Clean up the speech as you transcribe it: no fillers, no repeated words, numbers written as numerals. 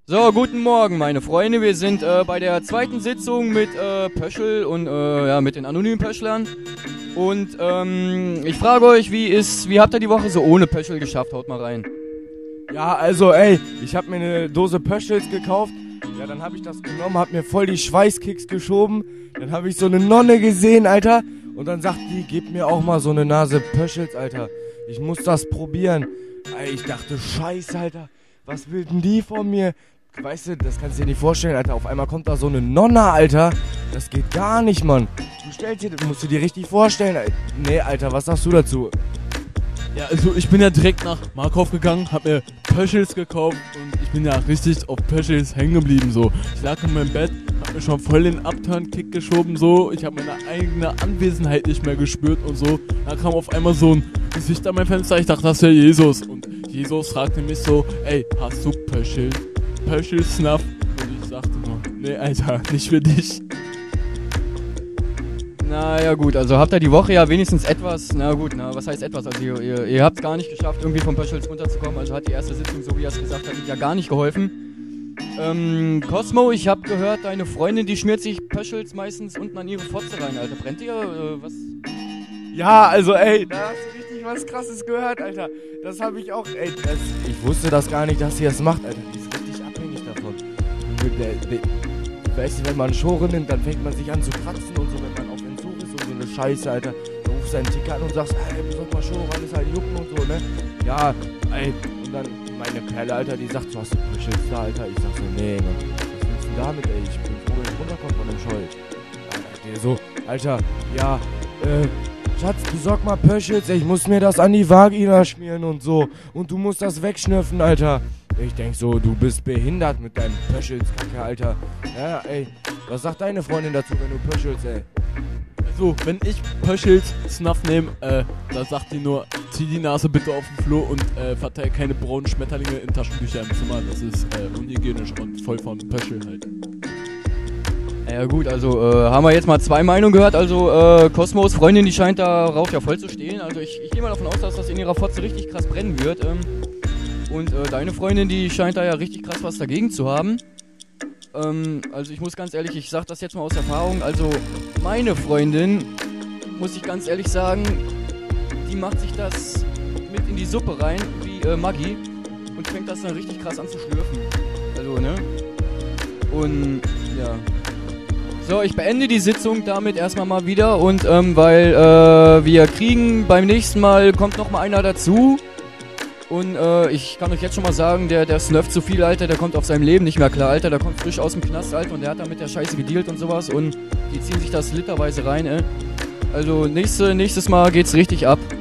So, guten Morgen, meine Freunde. Wir sind bei der zweiten Sitzung mit Pöschel und ja, mit den anonymen Pöschlern. Und ich frage euch, wie habt ihr die Woche so ohne Pöschel geschafft? Haut mal rein. Ja, also ey, ich hab mir eine Dose Pöschels gekauft. Ja, dann hab ich das genommen, hab mir voll die Schweißkicks geschoben. Dann hab ich so eine Nonne gesehen, Alter. Und dann sagt die, gib mir auch mal so eine Nase Pöschels, Alter. Ich muss das probieren. Ey, ich dachte, scheiße, Alter. Was will denn die von mir? Weißt du, das kannst du dir nicht vorstellen, Alter. Auf einmal kommt da so eine Nonne, Alter. Das geht gar nicht, Mann. Musst du dir richtig vorstellen, Alter. Nee, Alter, was sagst du dazu? Ja, also ich bin ja direkt nach Markov gegangen, hab mir Pöschels gekauft und ich bin ja richtig auf Pöschels hängen geblieben, so. Ich lag in meinem Bett, hab mir schon voll den Upturn-Kick geschoben, so. Ich hab meine eigene Anwesenheit nicht mehr gespürt und so. Da kam auf einmal so ein Gesicht an mein Fenster, ich dachte, das wäre Jesus. Und Jesus fragte mich so, ey, hast du Pöschel? Pöschel-Snuff? Und ich sagte nur, nee, Alter, nicht für dich. Naja gut, also habt ihr die Woche ja wenigstens etwas, was heißt etwas? Also ihr habt es gar nicht geschafft, irgendwie vom Pöschels runterzukommen, also hat die erste Sitzung, so wie ihr es gesagt habt, ja gar nicht geholfen. Cosmo, ich hab gehört, deine Freundin, die schmiert sich Pöschels meistens unten an ihre Fotze rein, Alter. Brennt ihr, was? Ja, also ey, da hast du richtig was Krasses gehört, Alter. Das hab ich auch, ey, ich wusste das gar nicht, dass sie das macht, Alter. Die ist richtig abhängig davon. Weißt du, wenn man Schore nimmt, dann fängt man sich an zu kratzen und so, wenn man auf Entzug ist und so eine Scheiße, Alter. Du rufst deinen Ticker an und sagst, ey, besorg mal Schore, alles halt jucken und so, ne? Ja, ey, und dann meine Perle, Alter, die sagt, so, hast du Pöschels da, Alter? Ich sag so, nee, Mann, was willst du damit, ey? Ich bin froh, wenn ich runterkomme von dem Scheu. Alter, so, Alter, ja, Schatz, besorg mal Pöschels, ey, ich muss mir das an die Vagina schmieren und so. Und du musst das wegschnüffen, Alter. Ich denk so, du bist behindert mit deinem Pöschels-Kacke, Alter. Ja, ey, was sagt deine Freundin dazu, wenn du Pöschels, ey? Also, wenn ich Pöschels Snuff nehme, da sagt die nur, zieh die Nase bitte auf den Flur und verteil keine braunen Schmetterlinge in Taschentücher im Zimmer. Das ist unhygienisch und voll von Pöschel halt. Ja gut, also haben wir jetzt mal zwei Meinungen gehört. Also Cosmos Freundin, die scheint darauf ja voll zu stehen. Also ich gehe mal davon aus, dass das in ihrer Fotze richtig krass brennen wird. Und deine Freundin, die scheint da ja richtig krass was dagegen zu haben. Also ich muss ganz ehrlich, ich sag das jetzt mal aus Erfahrung. Also meine Freundin, muss ich ganz ehrlich sagen, die macht sich das mit in die Suppe rein, wie Maggi. Und fängt das dann richtig krass an zu schlürfen. Also, ne? Und ja. So, ich beende die Sitzung damit erstmal mal wieder und weil wir kriegen beim nächsten Mal, kommt noch mal einer dazu und ich kann euch jetzt schon mal sagen, der snufft zu viel, Alter, der kommt auf seinem Leben nicht mehr klar, Alter, der kommt frisch aus dem Knast, Alter, und der hat da mit der Scheiße gedealt und sowas und die ziehen sich das literweise rein, Also nächstes Mal geht's richtig ab.